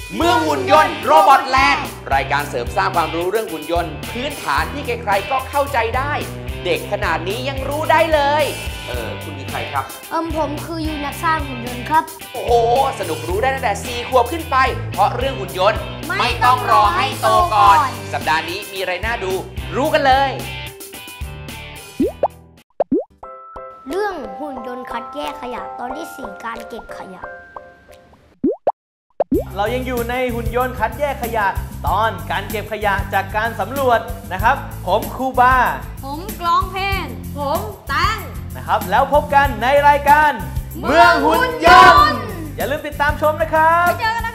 เมื่อหุ่นยนต์โรบอทแลนด์รายการเสริมสร้างความรู้เรื่องหุ่นยนต์พื้นฐานที่ใครๆก็เข้าใจได้เด็กขนาดนี้ยังรู้ได้เลยคุณคือใครครับผมคือยูนักสร้างหุ่นยนต์ครับโอ้โหสนุกรู้ได้ตั้งแต่4 ขวบขึ้นไปเพราะเรื่องหุ่นยนต์ไม่ต้องรอให้โตก่อนสัปดาห์นี้มีอะไรน่าดูรู้กันเลยเรื่องหุ่นยนต์คัดแยกขยะตอนที่4การเก็บขยะเรายังอยู่ในหุ่นยนต์คัดแยกขยะตอนการเก็บขยะจากการสำรวจนะครับผมครูบาผมกลองเพลงผมตั้งนะครับแล้วพบกันในรายการเมืองหุ่นยนต์อย่าลืมติดตามชมนะครับไปเจอกัน